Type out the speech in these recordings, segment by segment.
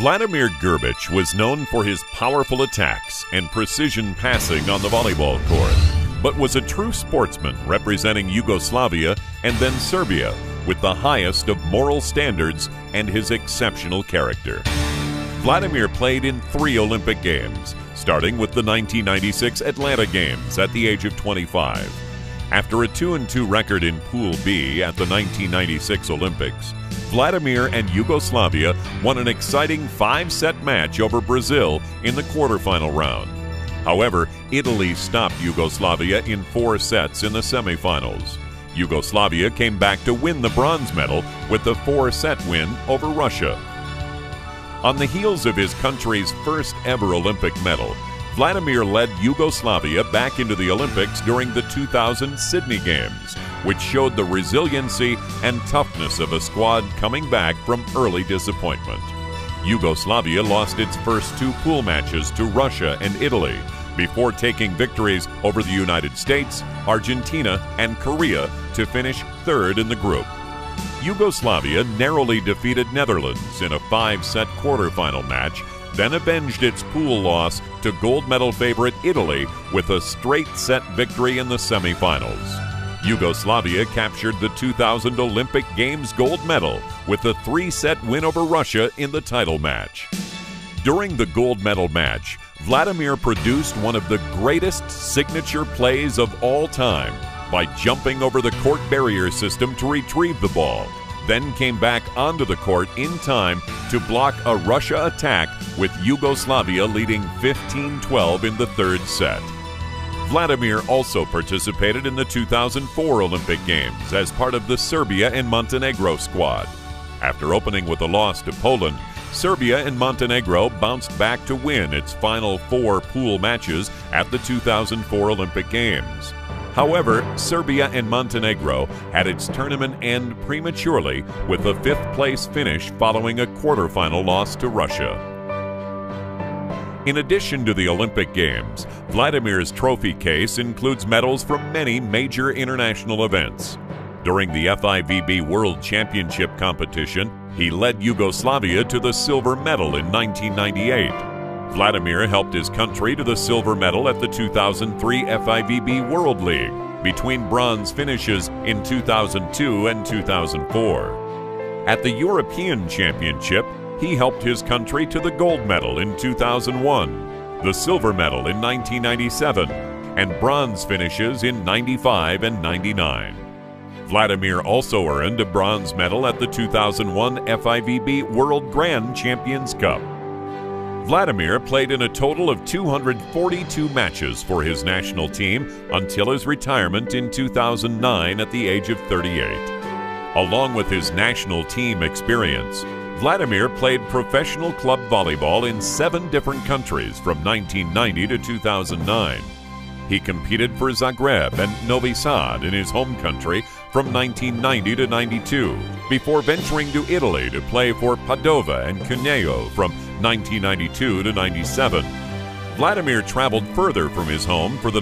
Vladimir Grbić was known for his powerful attacks and precision passing on the volleyball court, but was a true sportsman representing Yugoslavia and then Serbia with the highest of moral standards and his exceptional character. Vladimir played in 3 Olympic Games, starting with the 1996 Atlanta Games at the age of 25. After a 2-2 record in Pool B at the 1996 Olympics, Vladimir and Yugoslavia won an exciting 5-set match over Brazil in the quarterfinal round. However, Italy stopped Yugoslavia in 4 sets in the semifinals. Yugoslavia came back to win the bronze medal with a 4-set win over Russia. On the heels of his country's first ever Olympic medal, Vladimir led Yugoslavia back into the Olympics during the 2000 Sydney Games, which showed the resiliency and toughness of a squad coming back from early disappointment. Yugoslavia lost its first 2 pool matches to Russia and Italy, before taking victories over the United States, Argentina, and Korea to finish 3rd in the group. Yugoslavia narrowly defeated Netherlands in a 5-set quarterfinal match, then avenged its pool loss to gold medal favorite Italy with a straight-set victory in the semifinals. Yugoslavia captured the 2000 Olympic Games gold medal with a 3-set win over Russia in the title match. During the gold medal match, Vladimir produced one of the greatest signature plays of all time by jumping over the court barrier system to retrieve the ball, then came back onto the court in time to block a Russia attack with Yugoslavia leading 15-12 in the 3rd set. Vladimir also participated in the 2004 Olympic Games as part of the Serbia and Montenegro squad. After opening with a loss to Poland, Serbia and Montenegro bounced back to win its final 4 pool matches at the 2004 Olympic Games. However, Serbia and Montenegro had its tournament end prematurely with a 5th-place finish following a quarterfinal loss to Russia. In addition to the Olympic Games, Vladimir's trophy case includes medals from many major international events. During the FIVB World Championship competition, he led Yugoslavia to the silver medal in 1998. Vladimir helped his country to the silver medal at the 2003 FIVB World League, between bronze finishes in 2002 and 2004. At the European Championship, he helped his country to the gold medal in 2001, the silver medal in 1997, and bronze finishes in 95 and 99. Vladimir also earned a bronze medal at the 2001 FIVB World Grand Champions Cup. Vladimir played in a total of 242 matches for his national team until his retirement in 2009 at the age of 38. Along with his national team experience, Vladimir played professional club volleyball in 7 different countries from 1990 to 2009. He competed for Zagreb and Novi Sad in his home country from 1990 to 92, before venturing to Italy to play for Padova and Cuneo from 1992 to 97. Vladimir traveled further from his home for the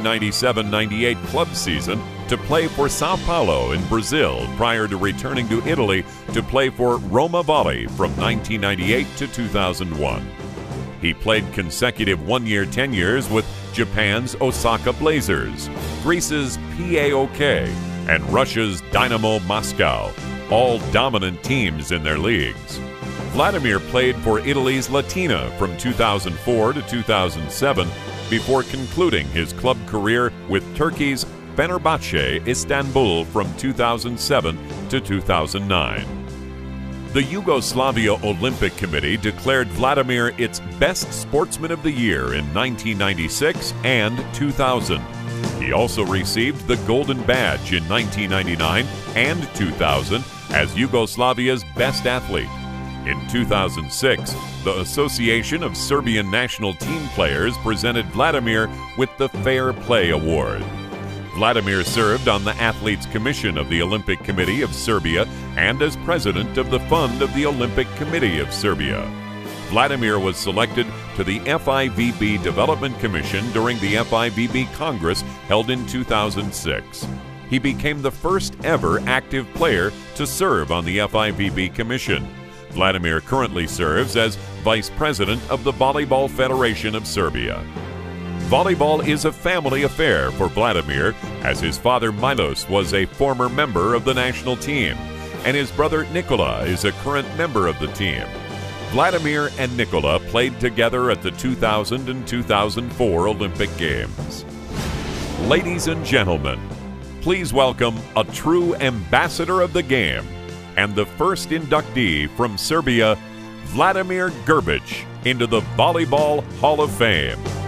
1997-98 club season to play for Sao Paulo in Brazil prior to returning to Italy to play for Roma Volley from 1998 to 2001. He played consecutive 1-year tenures with Japan's Osaka Blazers, Greece's PAOK, and Russia's Dynamo Moscow, all dominant teams in their leagues. Vladimir played for Italy's Latina from 2004 to 2007 before concluding his club career with Turkey's Fenerbahce Istanbul from 2007 to 2009. The Yugoslavia Olympic Committee declared Vladimir its Best Sportsman of the Year in 1996 and 2000. He also received the Golden Badge in 1999 and 2000 as Yugoslavia's Best Athlete. In 2006, the Association of Serbian National Team Players presented Vladimir with the Fair Play Award. Vladimir served on the Athletes Commission of the Olympic Committee of Serbia and as president of the Fund of the Olympic Committee of Serbia. Vladimir was selected to the FIVB Development Commission during the FIVB Congress held in 2006. He became the first ever active player to serve on the FIVB Commission. Vladimir currently serves as Vice President of the Volleyball Federation of Serbia. Volleyball is a family affair for Vladimir, as his father Milos was a former member of the national team, and his brother Nikola is a current member of the team. Vladimir and Nikola played together at the 2000 and 2004 Olympic Games. Ladies and gentlemen, please welcome a true ambassador of the game and the first inductee from Serbia, Vladimir Grbić, into the Volleyball Hall of Fame.